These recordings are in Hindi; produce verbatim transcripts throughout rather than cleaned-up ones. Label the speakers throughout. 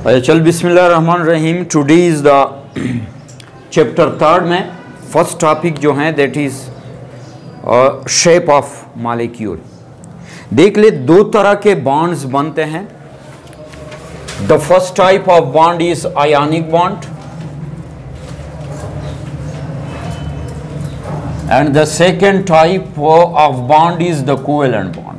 Speaker 1: चल बिस्मिल्लाहिर्रहमानिर्रहीम। Today is the chapter third में फर्स्ट टॉपिक जो है that is shape of molecule. देख ले, दो तरह के बॉन्ड्स बनते हैं। The first type of bond is ionic bond and the second type of bond is the covalent bond.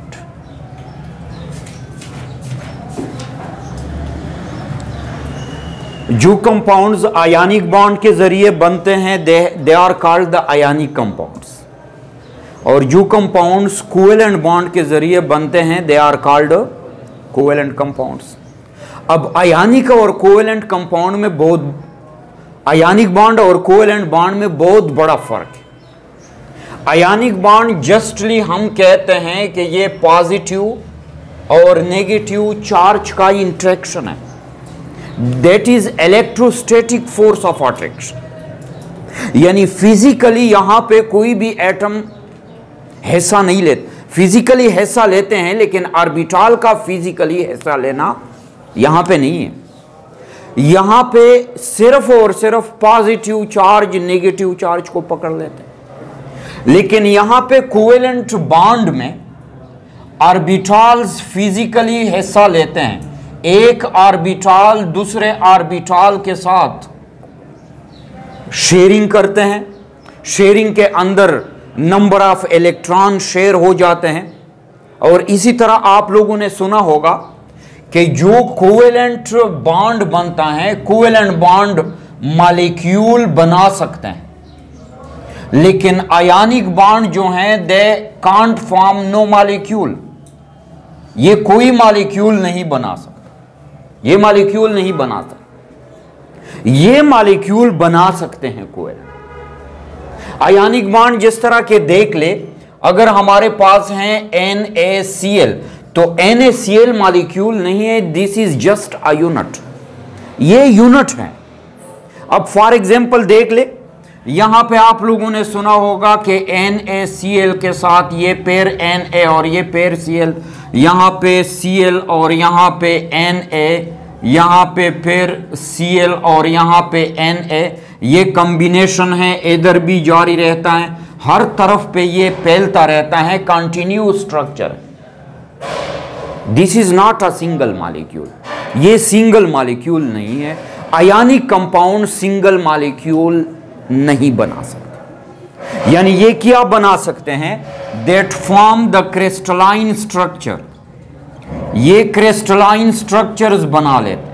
Speaker 1: जो कंपाउंड्स आयनिक बॉन्ड के जरिए बनते हैं they they are called the ionic compounds, और जो कंपाउंड्स कोवेलेंट बॉन्ड के जरिए बनते हैं they are called covalent compounds. अब आयनिक और कोवेलेंट कंपाउंड में बहुत आयनिक बॉन्ड और कोवेलेंट बॉन्ड में बहुत बड़ा फर्क है। आयनिक बॉन्ड जस्टली हम कहते हैं कि ये पॉजिटिव और नेगेटिव चार्ज का इंटरेक्शन है, that is electrostatic force of attraction. यानी फिजिकली यहां पे कोई भी एटम हिस्सा नहीं लेते, फिजिकली हिस्सा लेते हैं लेकिन ऑर्बिटल का फिजिकली हिस्सा लेना यहां पे नहीं है। यहां पे सिर्फ और सिर्फ पॉजिटिव चार्ज नेगेटिव चार्ज को पकड़ लेते हैं, लेकिन यहां पे कोवेलेंट बॉन्ड में ऑर्बिटल्स फिजिकली हिस्सा लेते हैं। एक ऑर्बिटल दूसरे ऑर्बिटल के साथ शेयरिंग करते हैं, शेयरिंग के अंदर नंबर ऑफ इलेक्ट्रॉन शेयर हो जाते हैं। और इसी तरह आप लोगों ने सुना होगा कि जो कोवेलेंट बॉन्ड बनता है, कोवेलेंट बॉन्ड मॉलिक्यूल बना सकते हैं, लेकिन आयनिक बॉन्ड जो हैं they can't form no molecule. ये कोई मॉलिक्यूल नहीं बना सकता, ये मॉलिक्यूल नहीं बना सकते। ये मॉलिक्यूल बना सकते हैं कोवेलेंट आयनिक बॉन्ड। जिस तरह के देख ले, अगर हमारे पास हैं एन ए सी एल, तो N A C L molecule नहीं है, this is just a unit, ये यूनिट है। अब फॉर एग्जांपल देख ले, यहां पे आप लोगों ने सुना होगा कि एन ए सी एल के साथ ये पेयर एन ए और ये पेयर सी एल, यहां पे सी एल और यहां पे एन ए, यहां पे फिर सी एल और यहां पे एन ए, ये कॉम्बिनेशन है, इधर भी जारी रहता है, हर तरफ पे ये फैलता रहता है, continue structure. This is not a single molecule, ये सिंगल मॉलिक्यूल नहीं है। आयनिक कंपाउंड सिंगल मॉलिक्यूल नहीं बना सकते। यानी ये क्या बना सकते हैं, that form the crystalline structure, ये क्रिस्टलाइन स्ट्रक्चर्स बना लेते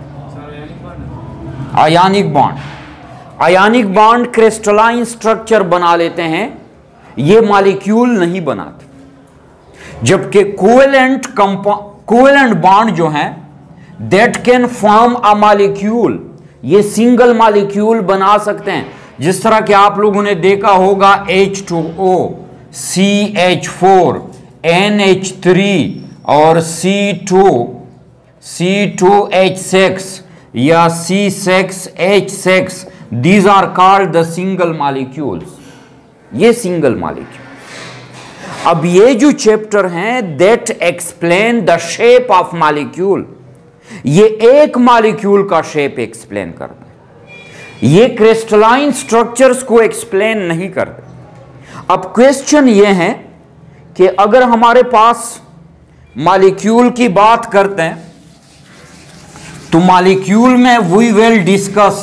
Speaker 1: हैं। Ionic bond ionic bond crystalline structure बना लेते हैं, ये मॉलिक्यूल नहीं बनाते। जबकि कोवेलेंट कोवेलेंट बॉन्ड जो है that can form a molecule, ये सिंगल मॉलिक्यूल बना सकते हैं। जिस तरह कि आप लोगों ने देखा होगा H two O, C H four, N H three और C two, C two H six या C six H six, these are called the single molecules, ये सिंगल मॉलिक्यूल। अब ये जो चैप्टर हैं that explain the shape of molecule, ये एक मॉलिक्यूल का शेप एक्सप्लेन करते हैं, ये क्रिस्टलाइन स्ट्रक्चर्स को एक्सप्लेन नहीं करते। अब क्वेश्चन ये है कि अगर हमारे पास मॉलिक्यूल की बात करते हैं तो मॉलिक्यूल में we will discuss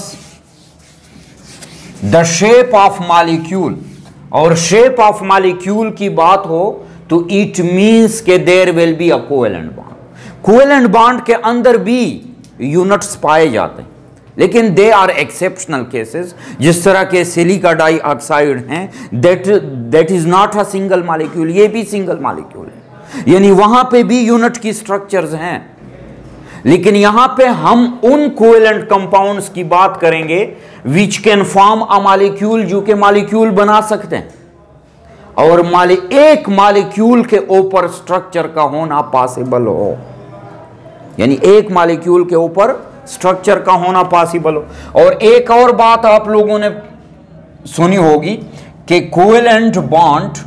Speaker 1: the shape of molecule, और शेप ऑफ मॉलिक्यूल की बात हो तो इट मींस के there will be a covalent bond. Covalent bond के अंदर भी यूनिट्स पाए जाते हैं, लेकिन दे आर एक्सेप्शनल केसेस। जिस तरह के सिलिका डाइऑक्साइड हैं, that that is not a single molecule, ये भी सिंगल मॉलिक्यूल है, यानी वहां पे भी यूनिट की स्ट्रक्चर्स हैं। लेकिन यहां पे हम उन कोवेलेंट कंपाउंड्स की बात करेंगे which can form a molecule, जो के मॉलिक्यूल बना सकते हैं, और माली एक मॉलिक्यूल के ऊपर स्ट्रक्चर का होना पॉसिबल हो, यानी एक मॉलिक्यूल के ऊपर स्ट्रक्चर का होना पॉसिबल हो। और एक और बात आप लोगों ने सुनी होगी कि covalent bond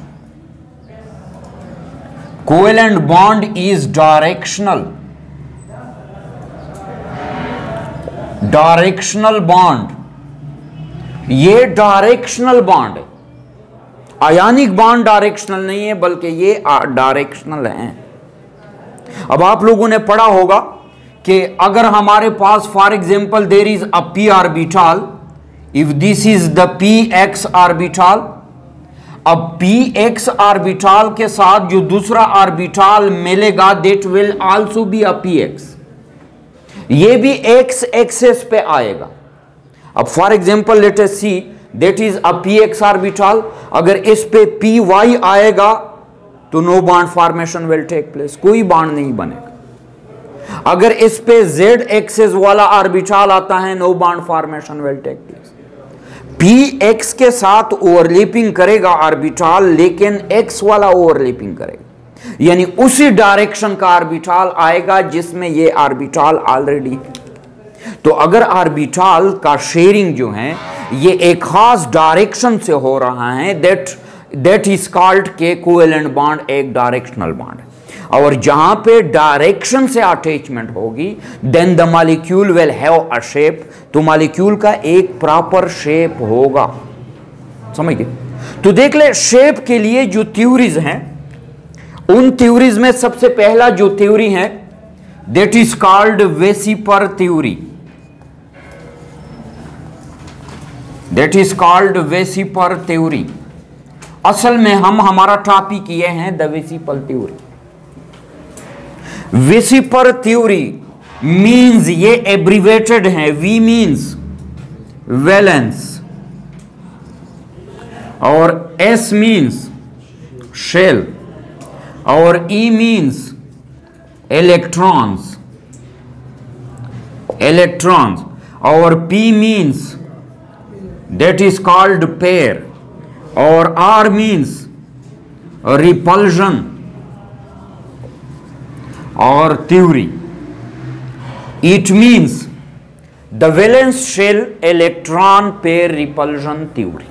Speaker 1: covalent bond is directional. Directional bond, ये डायरेक्शनल बॉन्ड है। आयनिक बॉन्ड डायरेक्शनल नहीं है, बल्कि ये डायरेक्शनल है। अब आप लोगों ने पढ़ा होगा कि अगर हमारे पास for example there is a p orbital, if this is the px orbital, अब px ऑर्बिटल के साथ जो दूसरा ऑर्बिटल मिलेगा that will also be a px, ये भी x एक्सेस पे आएगा। अब for example let us see that is a px orbital, अगर इस पे py आएगा तो no bond formation will take place, कोई बॉन्ड नहीं बनेगा। अगर इस पे z एक्सेस वाला ऑर्बिटल आता है, no bond formation will take place. px के साथ ओवरलैपिंग करेगा ऑर्बिटल, लेकिन x वाला ओवरलैपिंग करेगा, यानी उसी डायरेक्शन का ऑर्बिटल आएगा जिसमें ये ऑर्बिटल ऑलरेडी है। तो अगर ऑर्बिटल का शेयरिंग जो है ये एक खास डायरेक्शन से हो रहा है, दैट दैट इज कॉल्ड के कोवेलेंट बॉन्ड एक डायरेक्शनल बॉन्ड है। और जहां पे डायरेक्शन से अटैचमेंट होगी then the molecule will have a shape, तो मॉलिक्यूल का एक प्रॉपर शेप होगा। समझ गए? तो देख ले, शेप के लिए जो थ्योरीज हैं, उन थ्योरीज में सबसे पहला जो थ्योरी है that is called VSEPR theory, that is called VSEPR theory. असल में हम हमारा टॉपिक ये है the VSEPR theory. VSEPR theory means, ये एब्रिवेटेड है, वी मींस वैलेंस और एस मींस शेल और ई मींस इलेक्ट्रॉन्स, इलेक्ट्रॉन्स और P means that is called pair और आर मींस रिपल्जन और theory. It means the valence shell electron pair repulsion theory.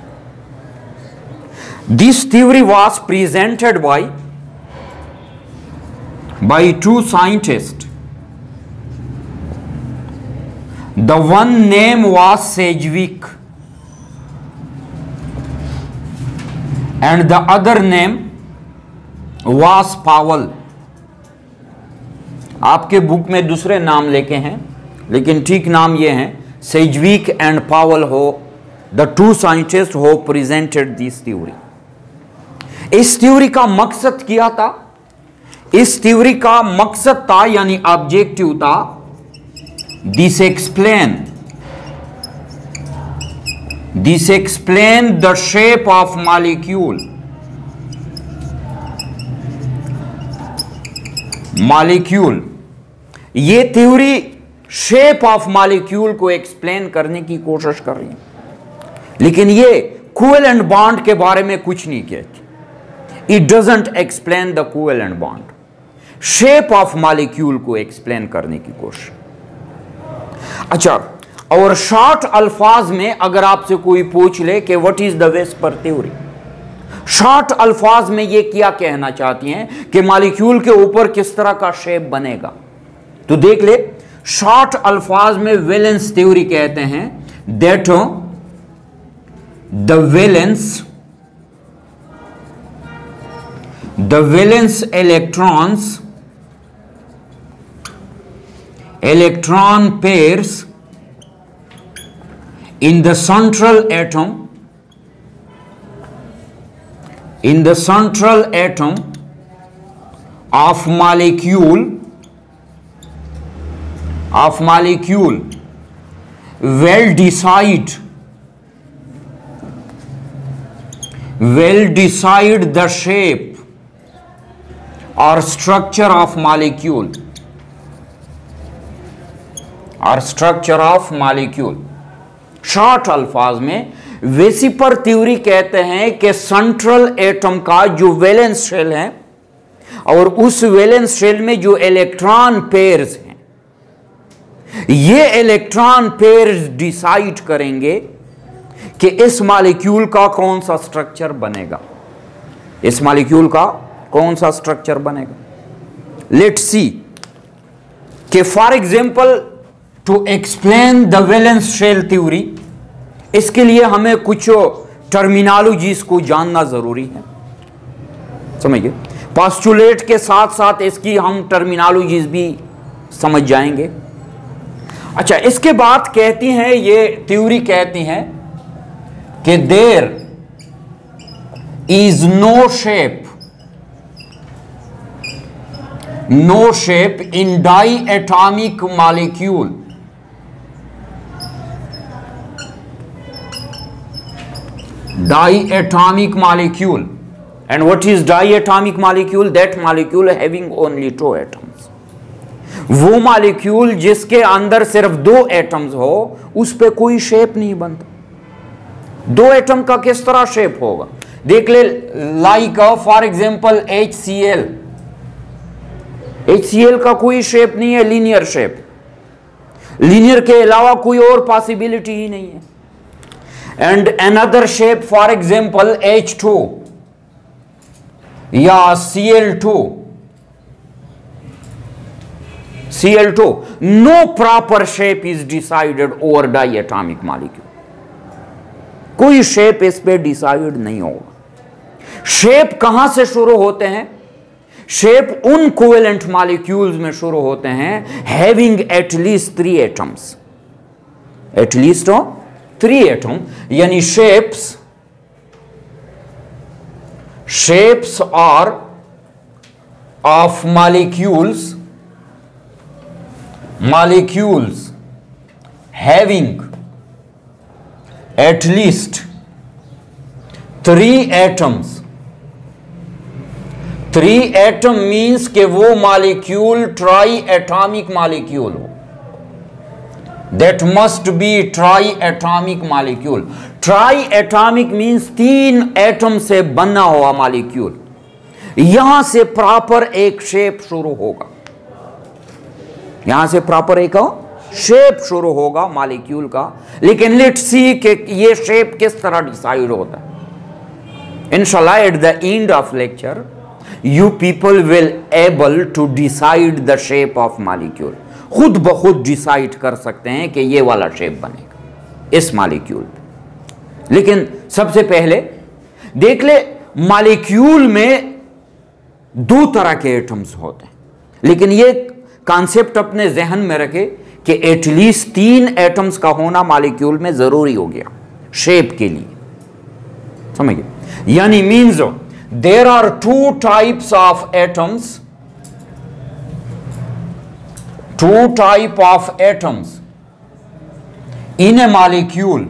Speaker 1: This theory was presented by by two scientists. The one name was Sedgwick and the other name was Powell. आपके बुक में दूसरे नाम लेके हैं, लेकिन ठीक नाम ये है, सेजविक एंड पावल हो, the two scientist who presented this theory. इस थ्योरी का मकसद क्या था? इस थ्योरी का मकसद था यानी ऑब्जेक्टिव था, this explain this explain the shape of molecule molecule ये थ्योरी शेप ऑफ मॉलिक्यूल को एक्सप्लेन करने की कोशिश कर रही है, लेकिन ये कोवेलेंट बॉन्ड के बारे में कुछ नहीं कहती। It doesn't explain the covalent bond, shape of molecule को एक्सप्लेन करने की कोशिश। अच्छा, और शॉर्ट अल्फाज में अगर आपसे कोई पूछ ले कि what is the VSEPR theory, short अल्फाज में ये क्या कहना चाहती हैं कि मॉलिक्यूल के ऊपर किस तरह का शेप बनेगा, तो देख ले, शॉर्ट अल्फाज में वैलेंस थ्योरी कहते हैं that the valence the valence electrons electron pairs in the central atom in the central atom of molecule of molecule will decide will decide the shape or structure of molecule or structure of molecule। Short अल्फाज में वेसिपर थ्योरी कहते हैं कि सेंट्रल एटम का जो वैलेंस शेल है और उस वैलेंस शेल में जो इलेक्ट्रॉन पेयर्स हैं, ये इलेक्ट्रॉन पेयर्स डिसाइड करेंगे कि इस मॉलिक्यूल का कौन सा स्ट्रक्चर बनेगा, इस मॉलिक्यूल का कौन सा स्ट्रक्चर बनेगा। लेट्स सी कि for example to explain the valence shell theory, इसके लिए हमें कुछ टर्मिनोलॉजीज को जानना जरूरी है, समझिए। पोस्टुलेट के साथ साथ इसकी हम टर्मिनोलॉजीज भी समझ जाएंगे। अच्छा, इसके बाद कहती हैं, ये थ्योरी कहती हैं कि there is no shape no shape in diatomic molecule diatomic molecule. And what is diatomic molecule? That molecule having only two atoms. वो मॉलिक्यूल जिसके अंदर सिर्फ दो एटम्स हो, उस पे कोई शेप नहीं बनता। दो एटम का किस तरह शेप होगा? देख ले, like for example H C L. H C L का कोई शेप नहीं है, लीनियर शेप। लीनियर के अलावा कोई और पॉसिबिलिटी ही नहीं है। And another shape, for example H two या C L two, C L two, no proper shape is decided over diatomic molecule. कोई शेप इस पे डिसाइड नहीं होगा। शेप कहां से शुरू होते हैं? शेप उन कोवेलेंट मॉलिक्यूल्स में शुरू होते हैं having at least three atoms, at least three atom, यानी shapes shapes are of molecules molecules having at least three atoms. Three atom means के वो मॉलिक्यूल ट्राई एटॉमिक मॉलिक्यूल हो। That must be triatomic molecule. Triatomic means तीन एटम से बना हुआ मॉलिक्यूल। यहां से प्रॉपर एक शेप शुरू होगा, यहां से प्रॉपर एक शेप शुरू होगा मॉलिक्यूल का। लेकिन लेट्स सी कि ये शेप किस तरह डिसाइड होता है। इंशाल्लाह at the end of lecture you people will able to decide the shape of molecule. खुद ब खुद डिसाइड कर सकते हैं कि ये वाला शेप बनेगा इस मॉलिक्यूल पे। लेकिन सबसे पहले देख ले, मॉलिक्यूल में दो तरह के एटम्स होते हैं, लेकिन ये कॉन्सेप्ट अपने जहन में रखे कि एटलीस्ट तीन एटम्स का होना मॉलिक्यूल में जरूरी हो गया शेप के लिए, समझिए। यानी means there are two types of atoms two type of atoms in a molecule।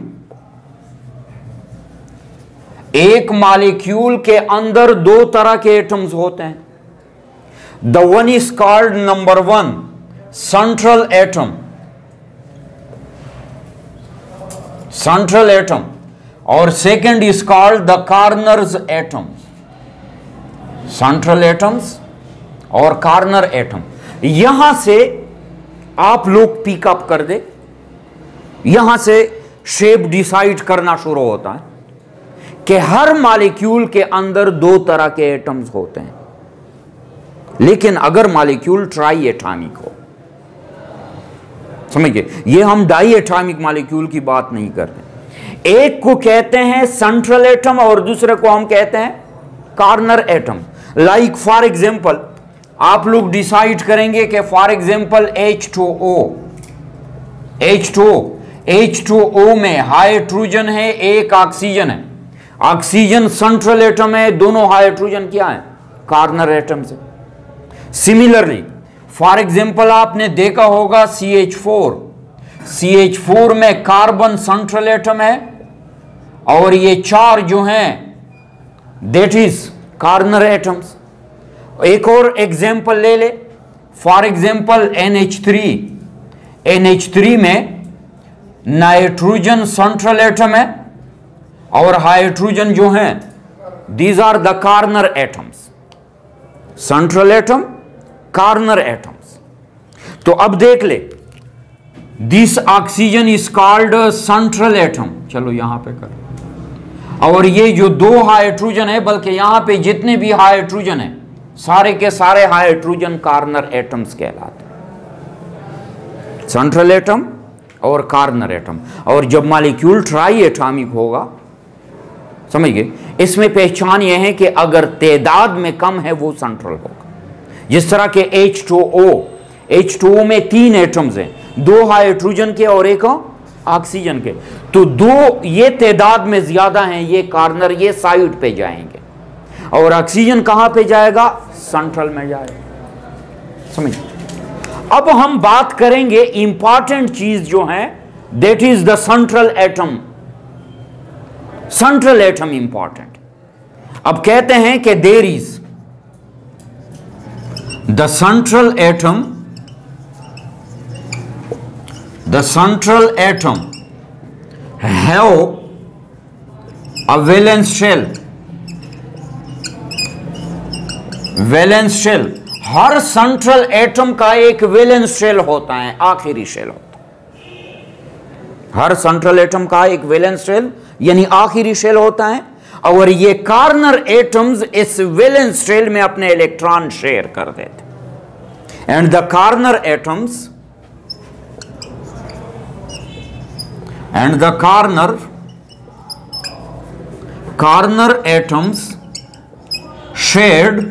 Speaker 1: एक मॉलिक्यूल के अंदर दो तरह के एटम्स होते हैं। The one is called number one central atom, central atom, और second is called the corners atom. Central atoms और कॉर्नर एटम। यहां से आप लोग पिकअप कर दे, यहां से शेप डिसाइड करना शुरू होता है कि हर मॉलिक्यूल के अंदर दो तरह के एटम्स होते हैं। लेकिन अगर मॉलिक्यूल ट्राई एटॉमिक हो, समझिए, ये हम डाई एटॉमिक मॉलिक्यूल की बात नहीं करते। एक को कहते हैं सेंट्रल एटम और दूसरे को हम कहते हैं corner atom. Like for example आप लोग डिसाइड करेंगे कि for example H two O, H two O, H two O में हाइड्रोजन है, एक ऑक्सीजन है। ऑक्सीजन सेंट्रल एटम है, दोनों हाइड्रोजन क्या है? कॉर्नर एटम से। सिमिलरली फॉर एग्जांपल आपने देखा होगा C H four, C H four में कार्बन सेंट्रल एटम है और ये चार जो हैं दैट इज कॉर्नर एटम्स। एक और एग्जांपल ले ले, for example N H three, N H three में नाइट्रोजन सेंट्रल एटम है और हाइड्रोजन जो हैं these are the corner atoms. Central atom, corner atoms. तो अब देख ले, this oxygen is called central atom. चलो यहां पे कर, और ये जो दो हाइड्रोजन है, बल्कि यहां पे जितने भी हाइड्रोजन है सारे के सारे हाइड्रोजन कॉर्नर एटम्स कहलाते हैं। सेंट्रल एटम और कॉर्नर एटम। और जब मॉलिक्यूल ट्राई एटॉमिक होगा, समझ गए, इसमें पहचान यह है कि अगर तादाद में कम है वो सेंट्रल होगा। जिस तरह के H two O, H two O में तीन एटम्स हैं, दो हाइड्रोजन के और एक ऑक्सीजन के, तो दो ये तादाद में ज्यादा हैं, ये कॉर्नर, ये साइड पे जाएंगे, और ऑक्सीजन कहां पे जाएगा? सेंट्रल में जाएगा। समझ। अब हम बात करेंगे इंपॉर्टेंट चीज जो है, that is the central atom. Central atom important. अब कहते हैं कि there is the central atom, the central atom have a valence shell. Valence shell, हर सेंट्रल एटम का एक वैलेंस शेल होता है, आखिरी शेल होता है। हर सेंट्रल एटम का एक वैलेंस शेल यानी आखिरी शेल होता है, और ये कॉर्नर एटम्स इस वैलेंस शेल में अपने इलेक्ट्रॉन शेयर कर देते। And the corner atoms and the corner corner atoms shared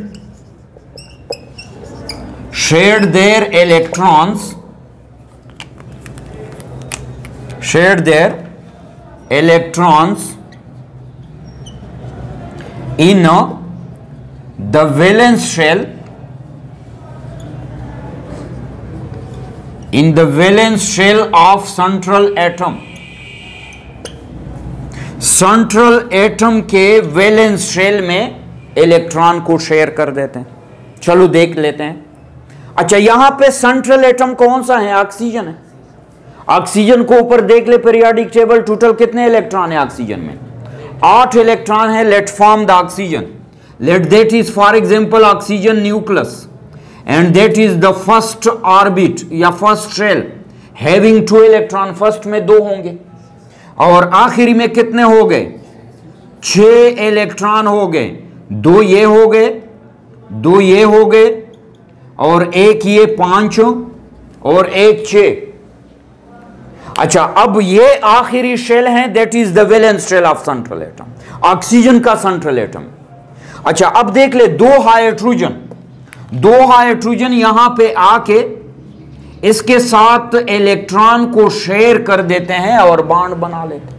Speaker 1: shared their electrons shared their electrons in a, the valence shell in the valence shell of central atom। Central atom के वैलेंस शेल में इलेक्ट्रॉन को शेयर कर देते हैं। चलो देख लेते हैं। अच्छा, यहां पे सेंट्रल एटम कौन सा है? ऑक्सीजन है। ऑक्सीजन को ऊपर देख ले पीरियोडिक टेबल, टोटल कितने इलेक्ट्रॉन है ऑक्सीजन में? आठ इलेक्ट्रॉन है। Let form the oxygen, let that is for example oxygen nucleus, and that is the first orbit या first shell having two electron. First में दो होंगे और आखिरी में कितने हो गए? छह इलेक्ट्रॉन हो गए। दो ये हो गए, दो ये हो गए, और एक ये पांच और एक छह। अच्छा, अब ये आखिरी शेल है, that is the valence shell of central atom, oxygen का सेंट्रल एटम। अच्छा, अब देख ले, दो हाइड्रोजन दो हाइड्रोजन यहां पे आके इसके साथ इलेक्ट्रॉन को शेयर कर देते हैं और बॉन्ड बना लेते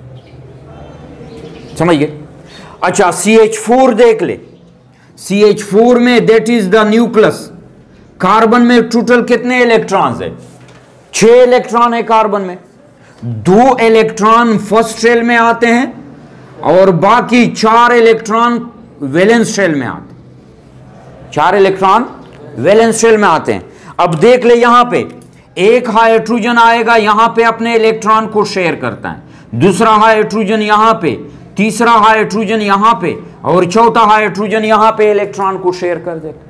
Speaker 1: हैं। समझ गए? अच्छा, सी एच फोर देख ले, सी एच फोर में that is the nucleus. Carbon में टोटल कितने इलेक्ट्रॉन्स है? छह इलेक्ट्रॉन है कार्बन में। दो इलेक्ट्रॉन फर्स्ट शेल में आते हैं और बाकी चार इलेक्ट्रॉन वैलेंस शेल में आते हैं। चार इलेक्ट्रॉन वैलेंस शेल में आते हैं। अब देख ले, यहां पे एक हाइड्रोजन आएगा, यहां पे अपने इलेक्ट्रॉन को शेयर करता है, दूसरा हाइड्रोजन यहां पे, तीसरा हाइड्रोजन यहां पे, और चौथा हाइड्रोजन यहां पे इलेक्ट्रॉन को शेयर कर देता है।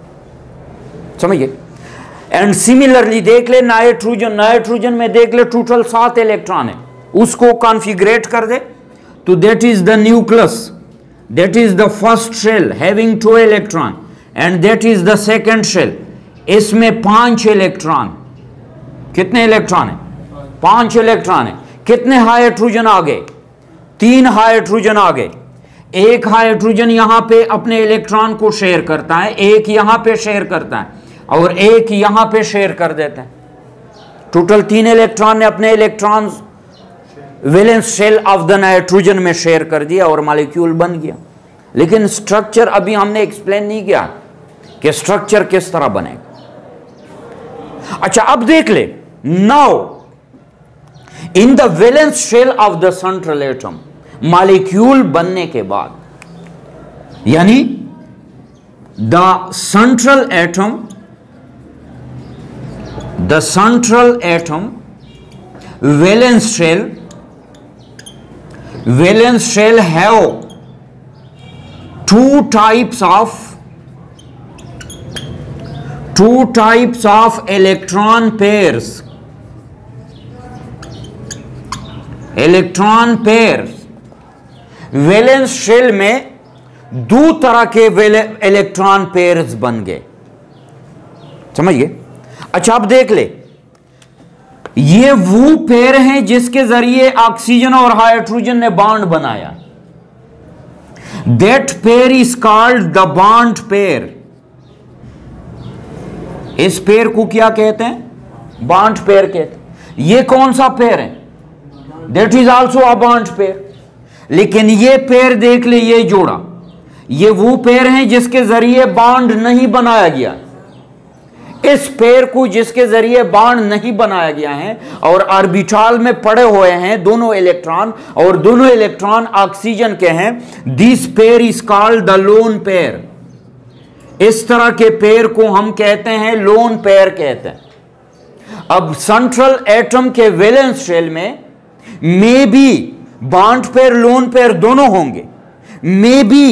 Speaker 1: समझिए? एंड सिमिलरली देख ले नाइट्रोजन, नाइट्रोजन में देख ले टोटल सात इलेक्ट्रॉन है, उसको कॉन्फ़िगरेट कर दे तो that is the nucleus, that is the first shell having two electron, and that is the second shell, इसमें पांच इलेक्ट्रॉन। कितने इलेक्ट्रॉन है? पांच इलेक्ट्रॉन है। कितने हाइड्रोजन आ गए? तीन हाइड्रोजन आ गए। एक हाइड्रोजन यहां पे अपने इलेक्ट्रॉन को शेयर करता है, एक यहां पे शेयर करता है, और एक यहां पे शेयर कर देता है। टोटल तीन इलेक्ट्रॉन ने अपने electron valence shell of the nitrogen में शेयर कर दिया और मॉलिक्यूल बन गया। लेकिन स्ट्रक्चर अभी हमने एक्सप्लेन नहीं किया कि स्ट्रक्चर किस तरह बनेगा। अच्छा, अब देख ले, now in the valence shell of the central atom, molecule बनने के बाद, यानी the central atom the central atom valence shell valence shell have two types of two types of electron pairs electron pairs valence shell में दो तरह के इलेक्ट्रॉन पेयर्स बन गए। समझिए? अच्छा, अब देख ले, ये वो पेयर हैं जिसके जरिए ऑक्सीजन और हाइड्रोजन ने बॉन्ड बनाया। That pair is called the bond pair. इस पेयर को क्या कहते हैं? बॉन्ड पेयर कहते हैं। ये कौन सा पेयर है? That is also a bond pair. लेकिन ये पेयर देख ले, ये जोड़ा, ये वो पेयर हैं जिसके जरिए बॉन्ड नहीं बनाया गया। इस पेयर को जिसके जरिए बॉन्ड नहीं बनाया गया है और ऑर्बिटल में पड़े हुए हैं दोनों इलेक्ट्रॉन, और दोनों इलेक्ट्रॉन ऑक्सीजन के हैं, this pair is called the lone pair. इस तरह के पेयर को हम कहते हैं लोन पेयर कहते हैं। अब सेंट्रल एटम के वैलेंस शेल में may be bond pair lone pair दोनों होंगे। मे बी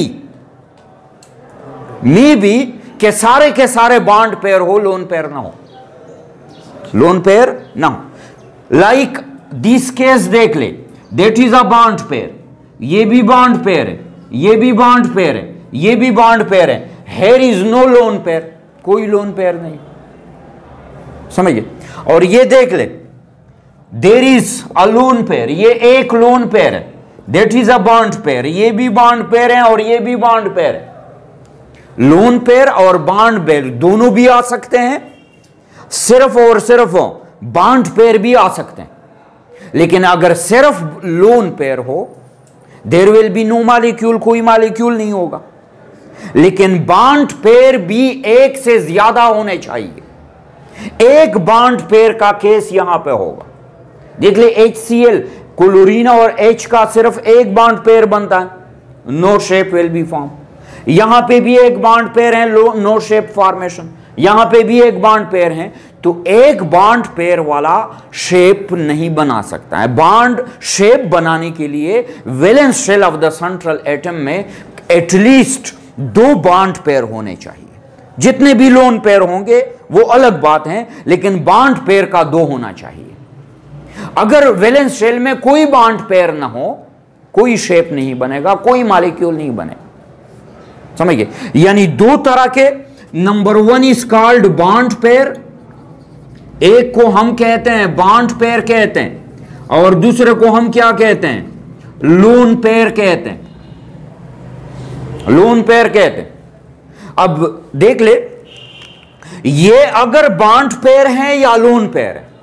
Speaker 1: मे बी के सारे के सारे बॉन्ड पेयर हो, लोन पेयर ना हो, लोन पेयर ना हो। लाइक दिस केस देख ले, that is a bond pair, ये भी बॉन्ड पेयर है, ये भी बॉन्ड पेयर है, ये भी बॉन्ड पेयर है। Here is no lone pair, कोई लोन पेयर नहीं, समझिए। और ये देख ले, there is a lone pair, ये एक लोन पेयर है, that is a bond pair, ये भी बॉन्ड पेयर है और ये भी बॉन्ड पेयर है। लोन पेयर और बॉन्ड पेयर दोनों भी आ सकते हैं, सिर्फ और सिर्फ बॉन्ड पेयर भी आ सकते हैं। लेकिन अगर सिर्फ लोन पेयर हो, there will be no molecule, कोई मॉलिक्यूल नहीं होगा। लेकिन बॉन्ड पेयर भी एक से ज्यादा होने चाहिए। एक बॉन्ड पेयर का केस यहां पे होगा, देख ले एच सी एल, क्लोरीन और H का सिर्फ एक बॉन्ड पेयर बनता है, no shape will be form. यहां पे भी एक बॉन्ड पेयर है, नो शेप फॉर्मेशन। यहां पे भी एक बॉन्ड पेयर है, तो एक बॉन्ड पेयर वाला शेप नहीं बना सकता है। बॉन्ड शेप बनाने के लिए valence shell of the central atom में एटलीस्ट दो बॉन्ड पेयर होने चाहिए। जितने भी लोन पेयर होंगे वो अलग बात है, लेकिन बॉन्ड पेयर का दो होना चाहिए। अगर वैलेंस शेल में कोई बॉन्ड पेयर ना हो, कोई शेप नहीं बनेगा, कोई मॉलिक्यूल नहीं बनेगा, समझिए। यानी दो तरह के, number one is called bond pair, एक को हम कहते हैं बॉन्ड पेयर कहते हैं, और दूसरे को हम क्या कहते हैं? लोन पेयर कहते हैं, लोन पेयर कहते हैं। अब देख ले, ये अगर बॉन्ड पेयर है या लोन पेयर है,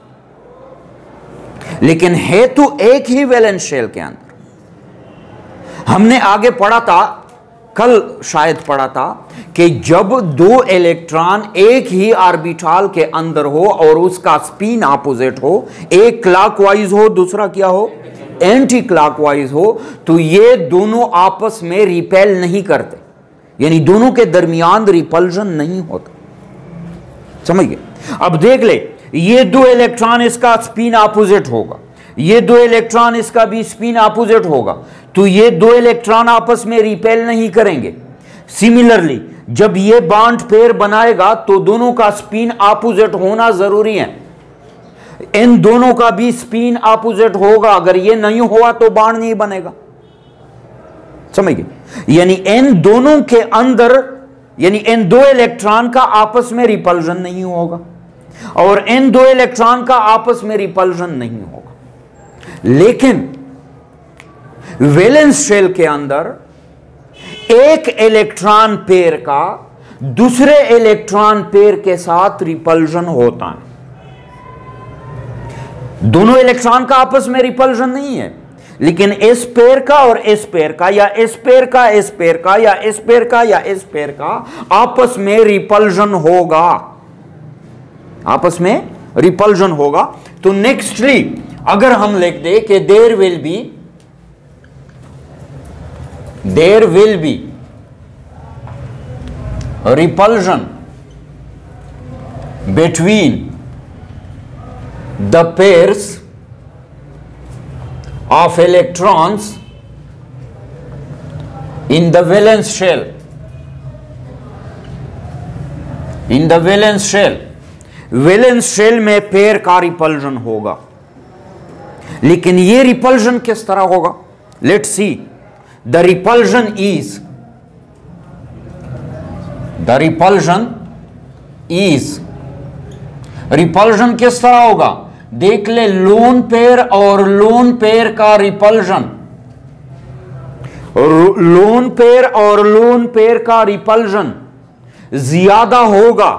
Speaker 1: लेकिन है तो एक ही वैलेंस शेल के अंदर। हमने आगे पढ़ा था, कल शायद पढ़ा था, कि जब दो इलेक्ट्रॉन एक ही ऑर्बिटल के अंदर हो और उसका स्पिन ऑपोजिट हो, एक क्लॉकवाइज हो, दूसरा क्या हो? एंटी क्लॉकवाइज हो, तो ये दोनों आपस में रिपेल नहीं करते, यानी दोनों के दरमियान रिपल्जन नहीं होता, समझिए। अब देख ले, ये दो इलेक्ट्रॉन इसका स्पिन ऑपोजिट होगा, ये दो इलेक्ट्रॉन इसका भी स्पिन ऑपोजिट होगा, तो ये दो इलेक्ट्रॉन आपस में रिपेल नहीं करेंगे। सिमिलरली जब ये बॉन्ड पेयर बनाएगा तो दोनों का स्पिन ऑपोजिट होना जरूरी है। इन दोनों का भी स्पिन ऑपोजिट होगा, अगर ये नहीं हुआ तो बॉन्ड नहीं बनेगा, समझिए। यानी इन दोनों के अंदर, यानी इन दो इलेक्ट्रॉन का आपस में रिपल्जन नहीं होगा और इन दो इलेक्ट्रॉन का आपस में रिपल्जन नहीं होगा। लेकिन वैलेंस शेल के अंदर एक इलेक्ट्रॉन पेयर का दूसरे इलेक्ट्रॉन पेयर के साथ रिपल्जन होता है। दोनों इलेक्ट्रॉन का आपस में रिपल्जन नहीं है, लेकिन इस पेयर का और इस पेयर का, या इस पेयर का इस पेयर का, या इस पेयर का या इस पेयर का आपस में रिपल्जन होगा, आपस में रिपल्जन होगा। तो नेक्स्टली अगर हम लिख दे कि there will be there will be repulsion between the pairs of electrons in the valence shell, in the valence shell, valence shell में पेयर का रिपल्जन होगा। लेकिन ये रिपल्जन किस तरह होगा? Let's see, the repulsion is the repulsion is repulsion किस तरह होगा? देख ले, लोन पेयर और लोन पेयर का रिपल्जन, लोन पेयर और लोन पेयर का रिपल्जन ज्यादा होगा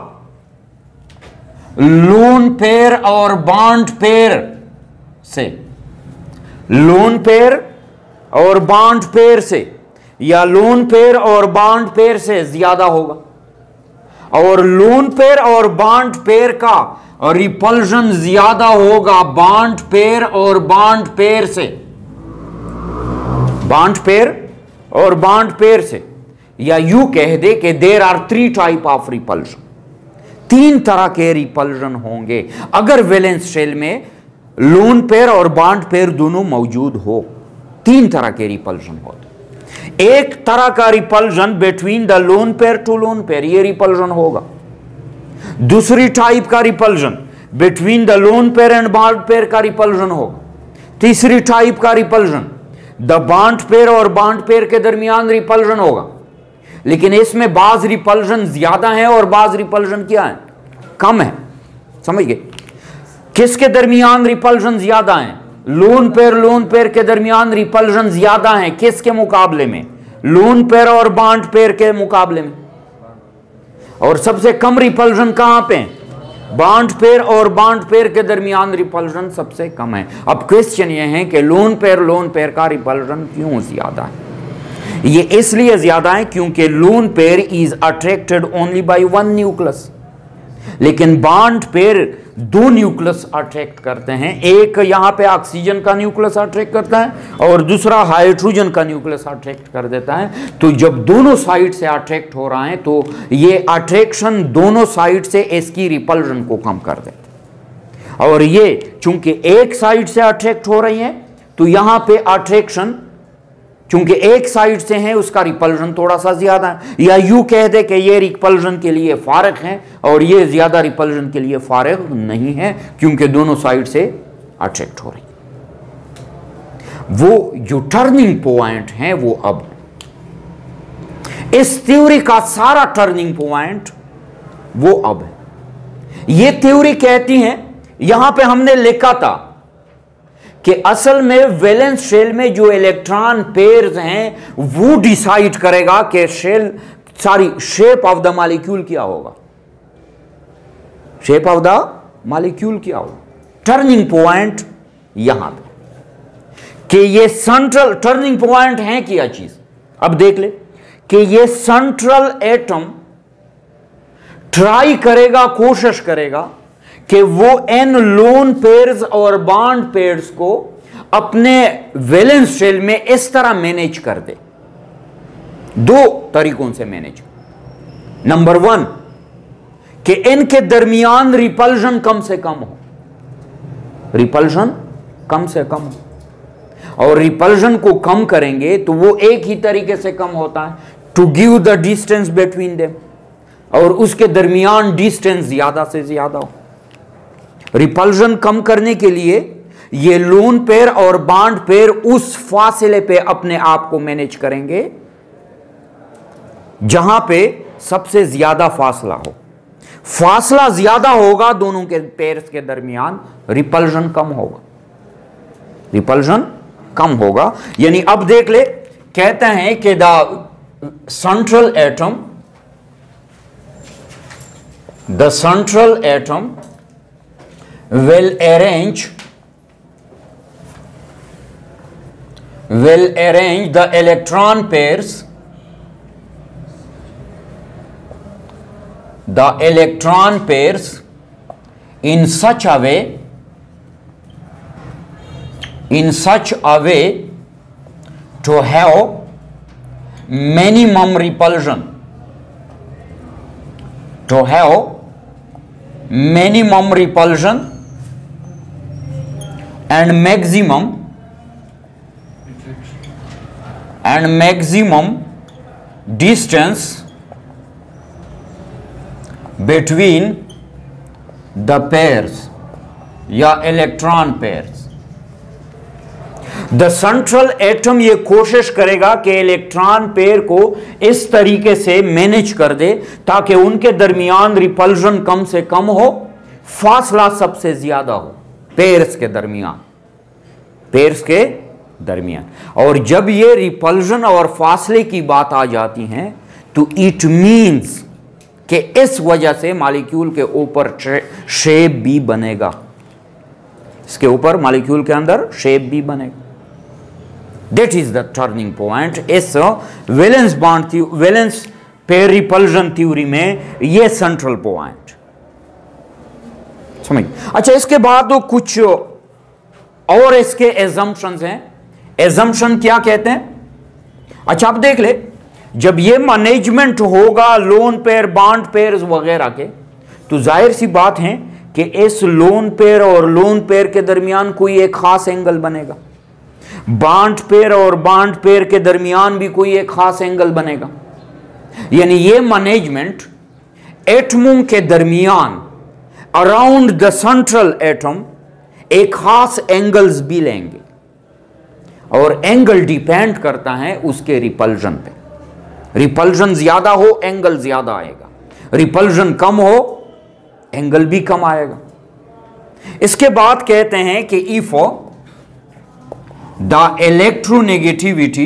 Speaker 1: लोन पेयर और बॉन्ड पेयर से, लोन पेयर और बॉन्ड पेयर से, या लोन पेयर और बॉन्ड पेयर से ज्यादा होगा। और लोन पेयर और बॉन्ड पेयर का रिपल्जन ज्यादा होगा बॉन्ड पेयर और बॉन्ड पेयर से, बॉन्ड पेयर और बॉन्ड पेयर से। या यू कह दे कि there are three type of repulsion, तीन तरह के रिपल्जन होंगे अगर वैलेंस शेल में लोन पेयर और बॉन्ड पेयर दोनों मौजूद हो। तीन तरह के रिपल्जन होते। एक तरह का repulsion between the lone pair to lone pair, ये रिपल्जन होगा। दूसरी टाइप का repulsion between the lone pair and bond pair का रिपल्जन होगा। तीसरी टाइप का रिपल्जन द बॉन्ड पेयर और बॉन्ड पेयर के दरमियान रिपल्जन होगा। लेकिन इसमें बाज रिपल्जन ज्यादा है और बाज रिपल्जन क्या है, कम है। समझ गए? किसके दरमियान रिपल्जन ज्यादा है? लोन पेयर लोन पेयर के दरमियान रिपल्जन ज्यादा है। किसके मुकाबले में? लोन पेयर और बॉन्ड पेयर के मुकाबले में। और सबसे कम रिपल्जन कहां पे? बॉन्ड पेयर और बॉन्ड पेयर के दरमियान रिपल्जन सबसे कम है। अब क्वेश्चन यह है कि लोन पेयर लोन पेयर का रिपल्जन क्यों ज्यादा है? ये इसलिए ज्यादा है क्योंकि lone pair is attracted only by one nucleus, लेकिन बॉन्ड पेयर दो न्यूक्लियस अट्रैक्ट करते हैं। एक यहां पे ऑक्सीजन का न्यूक्लियस अट्रैक्ट करता है और दूसरा हाइड्रोजन का न्यूक्लियस अट्रैक्ट कर देता है। तो जब दोनों साइड से अट्रैक्ट हो रहा है तो ये अट्रैक्शन दोनों साइड से इसकी रिपल्जन को कम कर देता है। और ये चूंकि एक साइड से अट्रैक्ट हो रही है तो यहां पे अट्रैक्शन चूंकि एक साइड से है उसका रिपल्जन थोड़ा सा ज्यादा है। या यू कह दे कि ये रिपल्जन के लिए फारग है और ये ज्यादा रिपल्जन के लिए फारग नहीं है क्योंकि दोनों साइड से अट्रैक्ट हो रही। वो जो टर्निंग पॉइंट है वो अब इस थ्योरी का सारा टर्निंग पॉइंट वो अब है। ये थ्योरी कहती है, यहां पे हमने लिखा था कि असल में वैलेंस शेल में जो इलेक्ट्रॉन पेयर्स हैं वो डिसाइड करेगा कि shell sorry shape of the molecule क्या होगा, शेप ऑफ द मॉलिक्यूल क्या होगा। टर्निंग पॉइंट यहां पे कि ये सेंट्रल टर्निंग पॉइंट है क्या चीज। अब देख ले कि ये सेंट्रल एटम ट्राई करेगा, कोशिश करेगा कि वो एन लोन पेयर्स और बॉन्ड पेयर्स को अपने वैलेंस शेल में इस तरह मैनेज कर दे। दो तरीकों से मैनेज। नंबर वन कि इनके दरमियान रिपल्जन कम से कम हो, रिपल्जन कम से कम हो। और रिपल्जन को कम करेंगे तो वो एक ही तरीके से कम होता है, to give the distance between them, और उसके दरमियान डिस्टेंस ज्यादा से ज्यादा हो। रिपल्जन कम करने के लिए ये लोन पेयर और बॉन्ड पेयर उस फासले पे अपने आप को मैनेज करेंगे जहां पे सबसे ज्यादा फासला हो। फासला ज्यादा होगा दोनों के पेयर्स के दरमियान, रिपल्जन कम होगा, रिपल्जन कम होगा। यानी अब देख ले, कहते हैं कि the central atom the central atom will arrange will arrange the electron pairs the electron pairs in such a way in such a way to have minimum repulsion to have minimum repulsion and maximum and maximum distance between the pairs या electron pairs. The central atom ये कोशिश करेगा कि इलेक्ट्रॉन पेयर को इस तरीके से मैनेज कर दे ताकि उनके दरमियान रिपल्जन कम से कम हो, फासला सबसे ज्यादा हो। पेयर्स के दरमियान, पेयर्स के दरमियान। और जब ये रिपल्जन और फासले की बात आ जाती है तो इट मींस कि इस वजह से मॉलिक्यूल के ऊपर शेप भी बनेगा, इसके ऊपर मॉलिक्यूल के अंदर शेप भी बनेगा। That is the turning point इस valence bond valence pair repulsion theory में, ये सेंट्रल पॉइंट समझ। अच्छा, इसके बाद तो कुछ और इसके एजम्पशंस हैं। एजम्पशन क्या कहते हैं? अच्छा, आप देख ले, जब ये मैनेजमेंट होगा लोन पेयर बॉन्ड पेयर्स वगैरह के, तो जाहिर सी बात है कि इस लोन पेयर और लोन पेयर के दरमियान कोई एक खास एंगल बनेगा, बॉन्ड पेयर और बॉन्ड पेयर के दरमियान भी कोई एक खास एंगल बनेगा। यानी ये मैनेजमेंट एटमों के दरमियान अराउंड द सेंट्रल एटम एक खास एंगल्स भी लेंगे, और एंगल डिपेंड करता है उसके रिपल्जन पे। रिपल्जन ज्यादा हो एंगल ज्यादा आएगा, रिपल्जन कम हो एंगल भी कम आएगा। इसके बाद कहते हैं कि if the electronegativity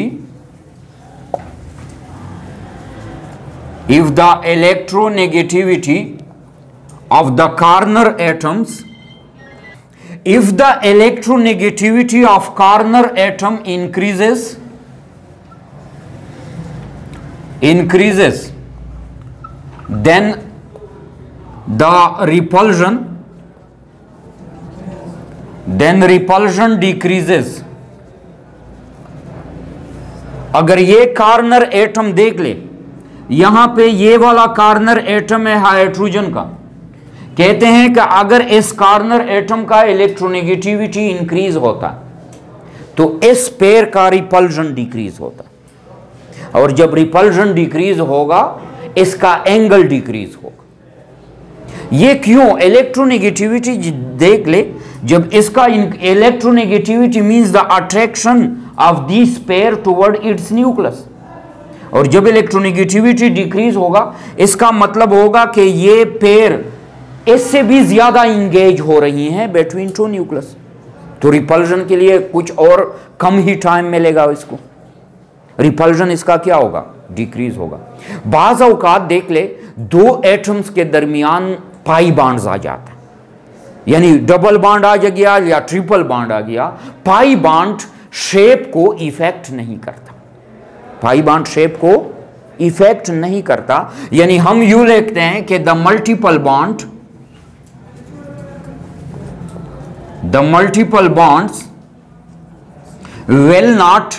Speaker 1: if the electronegativity of the corner atoms if the electronegativity of corner atom increases increases then the repulsion then repulsion decreases। अगर ये कार्नर एटम देख ले, यहां पे ये वाला कार्नर एटम है हाइड्रोजन का, कहते हैं कि अगर इस कार्नर एटम का इलेक्ट्रोनेगेटिविटी इंक्रीज होता तो इस पेयर का रिपल्जन डिक्रीज होता, और जब रिपल्जन डिक्रीज होगा इसका एंगल डिक्रीज होगा। ये क्यों? इलेक्ट्रोनेगेटिविटी देख ले, जब इसका electronegativity means the attraction of this pair toward its nucleus, और जब इलेक्ट्रोनेगेटिविटी डिक्रीज होगा इसका मतलब होगा कि ये पेयर इससे भी ज्यादा इंगेज हो रही हैं बिटवीन टू न्यूक्लियस, तो रिपल्जन के लिए कुछ और कम ही टाइम मिलेगा इसको, रिपल्जन इसका क्या होगा? डिक्रीज होगा। बाज़ औकात देख ले, दो एटम्स के दरमियान पाई बॉन्ड्स आ जाता है, यानी डबल बॉन्ड आ गया या ट्रिपल बॉन्ड आ गया, पाई बॉन्ड शेप को इफेक्ट नहीं करता, पाई बॉन्ड शेप को इफेक्ट नहीं करता। यानी हम यूं लिखते हैं कि the multiple bond the multiple bonds will not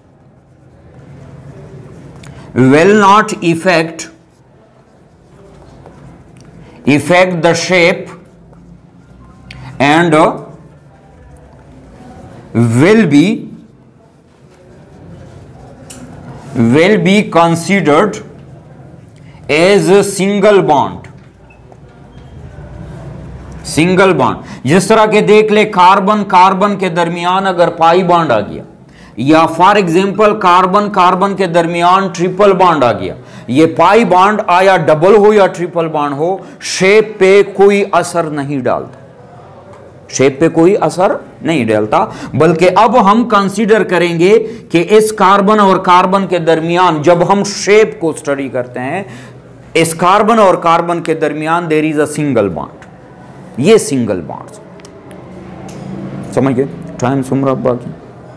Speaker 1: will not affect affect the shape and uh, will be will be considered as a single bond, single bond. जिस तरह के देख ले, कार्बन कार्बन के दरमियान अगर पाई बॉन्ड आ गया, या फॉर एग्जांपल कार्बन कार्बन के दरमियान ट्रिपल बॉन्ड आ गया, ये पाई बॉन्ड आया डबल हो या ट्रिपल बॉन्ड हो, शेप पे कोई असर नहीं डालता, शेप पे कोई असर नहीं डालता। बल्कि अब हम कंसीडर करेंगे कि इस कार्बन और कार्बन के दरमियान जब हम शेप को स्टडी करते हैं, इस कार्बन और कार्बन के दरमियान there is a single bond, ये सिंगल बॉन्ड। समझ गए? टाइम सुमरा बाकी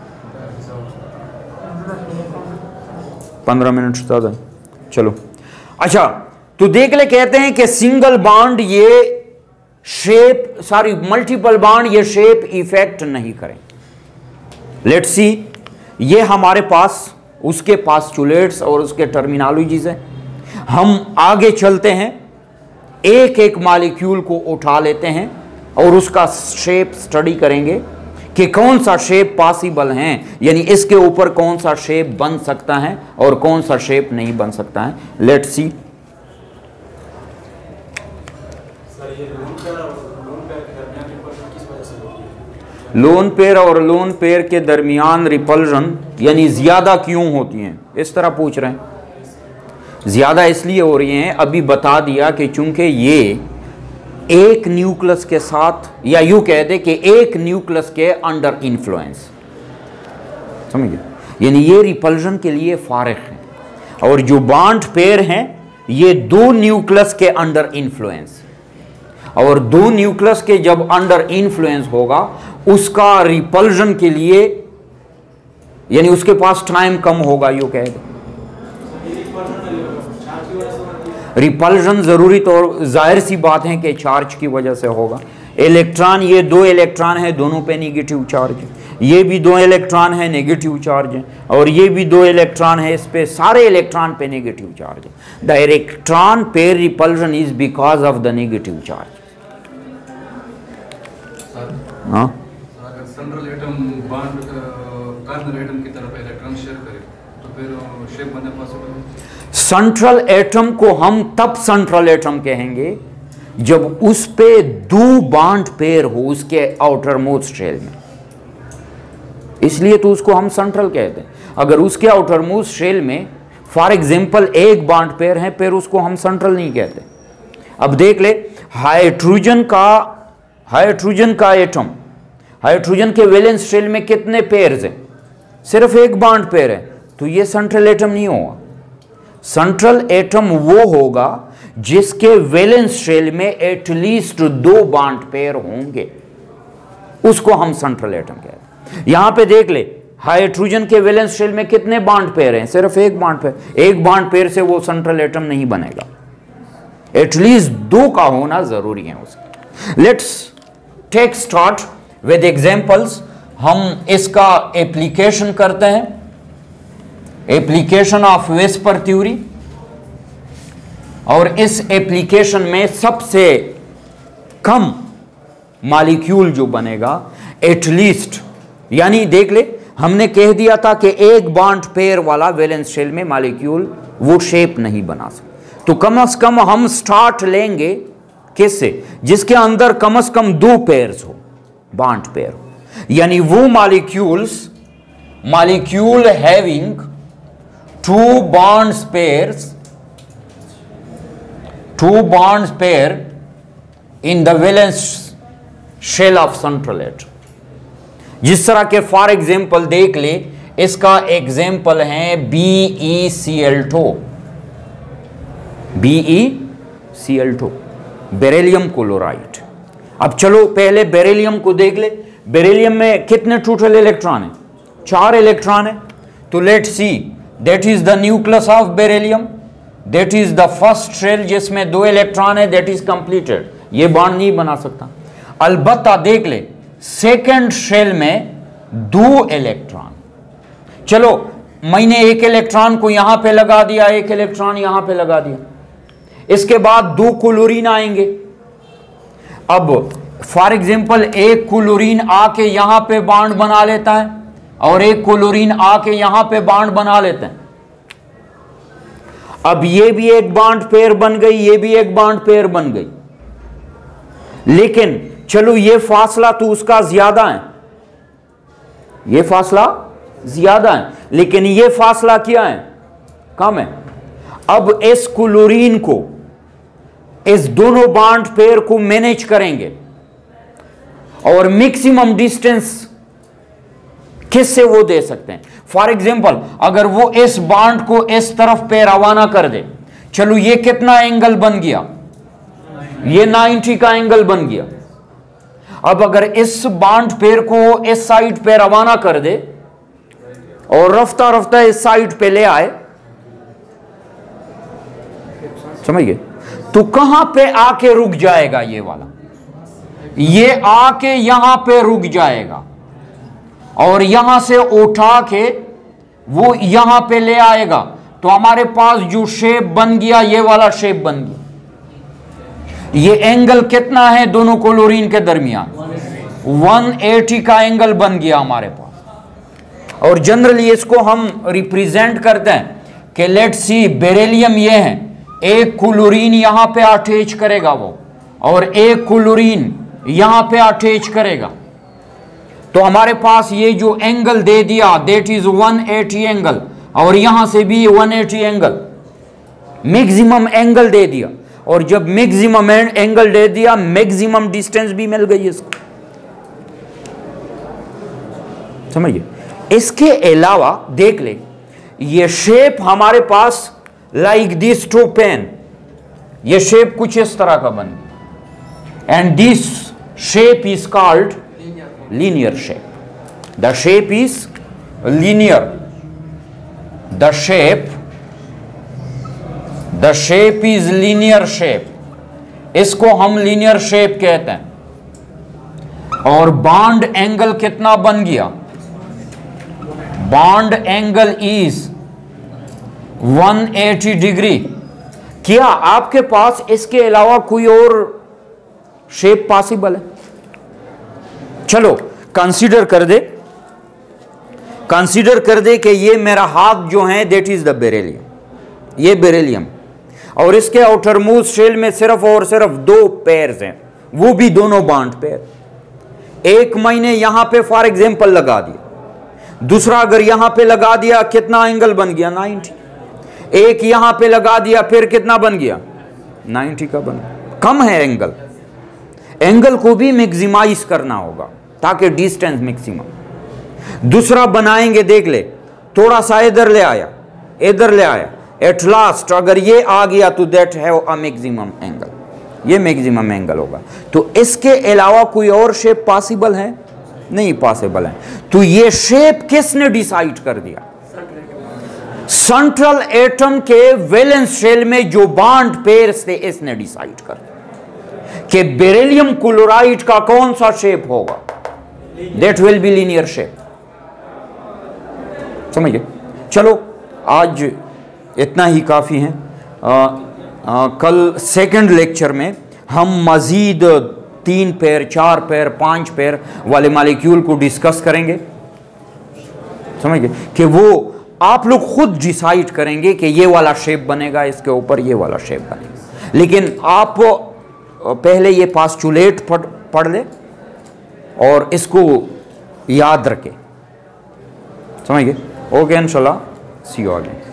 Speaker 1: पंद्रह मिनट ज्यादा, चलो। अच्छा, तो देख ले, कहते हैं कि सिंगल बॉन्ड ये शेप सॉरी मल्टीपल बॉन्ड ये शेप इफेक्ट नहीं करें। लेट्स सी, ये हमारे पास उसके पास्टुलेट्स और उसके टर्मिनोलॉजीज है। हम आगे चलते हैं, एक एक मॉलिक्यूल को उठा लेते हैं और उसका शेप स्टडी करेंगे कि कौन सा शेप पॉसिबल है, यानी इसके ऊपर कौन सा शेप बन सकता है और कौन सा शेप नहीं बन सकता है। Let's see. लोन पेयर और लोन पेयर के दरमियान रिपल्जन यानी ज्यादा क्यों होती हैं, इस तरह पूछ रहे हैं। ज्यादा इसलिए हो रही हैं, अभी बता दिया कि चूंकि ये एक न्यूक्लियस के साथ, या यूं कह दे कि एक न्यूक्लियस के अंडर इन्फ्लुएंस, समझिए, यानी ये रिपल्जन के लिए फारिग है। और जो बॉन्ड पेयर हैं ये दो न्यूक्लियस के अंडर इन्फ्लुएंस, और दो न्यूक्लियस के जब अंडर इन्फ्लुएंस होगा उसका रिपल्जन के लिए, यानी उसके पास टाइम कम होगा, यूं कह दे। रिपल्जन जरूरी तौर जाहिर सी बात है कि चार्ज की वजह से होगा। इलेक्ट्रॉन, ये दो इलेक्ट्रॉन है, दोनों पे नेगेटिव चार्ज है, ये भी दो इलेक्ट्रॉन है, नेगेटिव चार्ज है, और ये भी दो इलेक्ट्रॉन है, इस पे सारे इलेक्ट्रॉन पे नेगेटिव चार्ज है। The electron pair repulsion is because of the negative charge. हाँ,
Speaker 2: central atom bond carbon atom की तरफ इलेक्ट्रॉन शेयर करे तो फिर शेप बनना पॉसिबल है।
Speaker 1: सेंट्रल एटम को हम तब सेंट्रल एटम कहेंगे जब उस पे दो बॉन्ड पेयर हो उसके आउटर मोस्ट शेल में, इसलिए तो उसको हम सेंट्रल कहते हैं। अगर उसके आउटर मोस्ट शेल में फॉर एग्जांपल एक बॉन्ड पेयर है, फिर उसको हम सेंट्रल नहीं कहते। अब देख ले, हाइड्रोजन का हाइड्रोजन का एटम, हाइड्रोजन के वैलेंस शेल में कितने पेयर्स हैं? सिर्फ एक बॉन्ड पेयर है, तो ये सेंट्रल एटम नहीं होगा। सेंट्रल एटम वो होगा जिसके वैलेंस शेल में एटलीस्ट दो बॉन्ड पेयर होंगे, उसको हम सेंट्रल एटम कहते हैं। यहां पे देख ले, हाइड्रोजन के वैलेंस शेल में कितने बॉन्ड पेयर हैं? सिर्फ एक बॉन्ड पेयर। एक बॉन्ड पेयर से वो सेंट्रल एटम नहीं बनेगा, एटलीस्ट दो का होना जरूरी है उसका। Let's take start with examples. हम इसका एप्लीकेशन करते हैं, एप्लीकेशन ऑफ वेस्पर थ्योरी। और इस एप्लीकेशन में सबसे कम मॉलिक्यूल जो बनेगा एटलीस्ट, यानी देख ले, हमने कह दिया था कि एक बॉन्ड पेयर वाला वैलेंस शेल में मॉलिक्यूल वो शेप नहीं बना सकता, तो कम से कम हम स्टार्ट लेंगे किससे? जिसके अंदर कम से कम दो पेयर्स हो, बॉन्ड पेयर, यानी वो molecules molecule having two bonds pairs two bonds pair in the valence shell of central atom. जिस तरह के फॉर एग्जांपल देख ले, इसका एग्जांपल है B E C L two, B E C L two, beryllium chloride. अब चलो पहले बेरिलियम को देख ले। बेरिलियम में कितने टोटल इलेक्ट्रॉन है? चार इलेक्ट्रॉन है। तो let's see, that is the nucleus of beryllium, that is the first shell जिसमें दो इलेक्ट्रॉन है, दैट इज कंप्लीटेड, ये बॉन्ड नहीं बना सकता। अलबत्ता देख ले, सेकेंड शेल में दो इलेक्ट्रॉन, चलो मैंने एक इलेक्ट्रॉन को यहां पे लगा दिया, एक इलेक्ट्रॉन यहां पे लगा दिया, इसके बाद दो क्लोरीन आएंगे। अब फॉर एग्जांपल एक क्लोरीन आके यहां पे बॉन्ड बना लेता है और एक क्लोरीन आके यहां पे बॉन्ड बना लेते हैं। अब ये भी एक बॉन्ड पेयर बन गई, ये भी एक बॉन्ड पेयर बन गई, लेकिन चलो ये फासला तो उसका ज्यादा है, ये फासला ज्यादा है, लेकिन ये फासला क्या है? कम है। अब इस क्लोरीन को, इस दोनों बॉन्ड पेयर को मैनेज करेंगे और मैक्सिमम डिस्टेंस किससे वो दे सकते हैं? फॉर एग्जांपल अगर वो इस बॉन्ड को इस तरफ पे रवाना कर दे, चलो ये कितना एंगल बन गया? ये नब्बे का एंगल बन गया। अब अगर इस बॉन्ड पेयर को इस साइड पे रवाना कर दे और रफ्ता रफ्ता इस साइड पे ले आए, समझिए, तो कहां पे आके रुक जाएगा? ये वाला, ये आके यहां पे रुक जाएगा और यहां से उठा के वो यहां पे ले आएगा, तो हमारे पास जो शेप बन गया ये वाला शेप बन गया। ये एंगल कितना है दोनों क्लोरीन के दरमियान? एक सौ अस्सी का एंगल बन गया हमारे पास। और जनरली इसको हम रिप्रेजेंट करते हैं कि लेट्स सी, बेरिलियम ये है, एक क्लोरीन यहां पे अटैच करेगा वो, और एक क्लोरीन यहां पे अटैच करेगा, तो हमारे पास ये जो एंगल दे दिया दैट इज एक सौ अस्सी एंगल, और यहां से भी एक सौ अस्सी एंगल, मैक्सिमम एंगल दे दिया। और जब मैक्सिमम एंगल दे दिया मैक्सिमम डिस्टेंस भी मिल गई इसको। समझिए। इसके अलावा देख ले, ये शेप हमारे पास लाइक दिस टू पेन, ये शेप कुछ इस तरह का बन, and this shape is called linear shape. The shape is linear, the shape the shape is linear shape, इसको हम लीनियर शेप कहते हैं। और बॉन्ड एंगल कितना बन गया? Bond angle is one eighty degree. क्या आपके पास इसके अलावा कोई और शेप पॉसिबल है? चलो कंसीडर कर दे कंसीडर कर दे कि ये मेरा हाथ जो है दैट इज द बेरिलियम, ये बेरिलियम, और इसके आउटर मोस्ट शेल में सिर्फ और सिर्फ दो पेयर्स हैं, वो भी दोनों बॉन्ड पेयर। एक मैंने यहां पे फॉर एग्जांपल लगा दिया, दूसरा अगर यहां पे लगा दिया कितना एंगल बन गया? नाइंटी। एक यहां पे लगा दिया फिर कितना बन गया? नाइंटी का बन गया। कम है एंगल, एंगल को भी मैक्सिमाइज करना होगा ताकि डिस्टेंस मैक्सिमम। दूसरा बनाएंगे, देख ले, थोड़ा सा इधर ले आया, इधर ले आया, एट लास्ट अगर ये आ गया तो that have a maximum angle, ये मैक्सिमम एंगल होगा। तो इसके अलावा कोई और शेप पॉसिबल है? नहीं पॉसिबल है। तो ये शेप किसने डिसाइड कर दिया? सेंट्रल एटम के वैलेंस शेल में जो बॉन्ड पेयर्स थे इसने डिसाइड कर दिया कि बेरिलियम क्लोराइड का कौन सा शेप होगा, that will be linear shape. समझिए। चलो आज इतना ही काफी है। आ, आ, कल सेकंड लेक्चर में हम मजीद तीन पैर, चार पैर, पांच पैर वाले मॉलिक्यूल को डिस्कस करेंगे। समझ गए कि वो आप लोग खुद डिसाइड करेंगे कि ये वाला शेप बनेगा, इसके ऊपर ये वाला शेप बनेगा। लेकिन आप पहले ये पास्चुलेट पढ़ पढ़ ले और इसको याद रखें। समझ गए? ओके, इंशाल्लाह सी यू अगेन।